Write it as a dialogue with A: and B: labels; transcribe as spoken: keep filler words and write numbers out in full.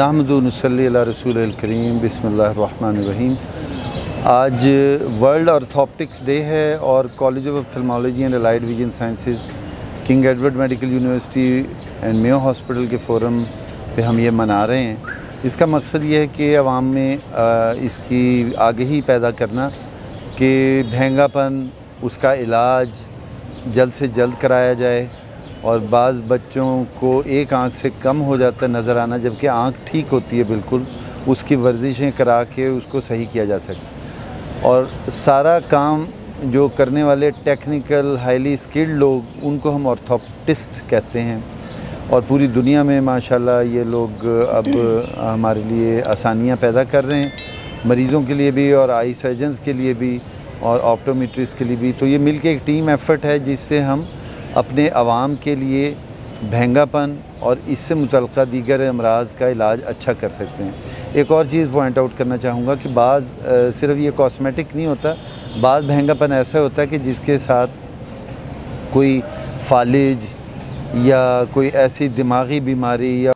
A: नहमदु नसल्ली अला रसूलिल करीम बिस्मिल्लाहिर रहमानिर रहीम। आज world ऑर्थोप्टिक्स day है और college of ophthalmology and allied vision sciences, King Edward medical university and Mayo hospital के forum पे हम ये मना रहे हैं। इसका मकसद ये है कि आवाम में इसकी आगाही पैदा करना कि महंगापन, उसका इलाज जल्द से जल्द कराया जाए। और बाज़ बच्चों को एक आँख से कम हो जाता है नज़र आना, जबकि आँख ठीक होती है बिल्कुल, उसकी वर्जिशें करा के उसको सही किया जा सकता। और सारा काम जो करने वाले टेक्निकल हाईली स्किल्ड लोग, उनको हम ऑर्थोप्टिस्ट कहते हैं। और पूरी दुनिया में माशाल्लाह ये लोग अब हमारे लिए आसानियाँ पैदा कर रहे हैं, मरीज़ों के लिए भी और आई सर्जन्स के लिए भी और ऑप्टोमेट्रिस्ट के लिए भी। तो ये मिलके एक टीम एफ़र्ट है जिससे हम अपने आवाम के लिए महंगापन और इससे मुतल्लिक़ दीगर अमराज़ का इलाज अच्छा कर सकते हैं। एक और चीज़ पॉइंट आउट करना चाहूँगा कि बाज़ सिर्फ ये कॉस्मेटिक नहीं होता, बाज़ महंगापन ऐसा होता है कि जिसके साथ कोई फालिज या कोई ऐसी दिमागी बीमारी या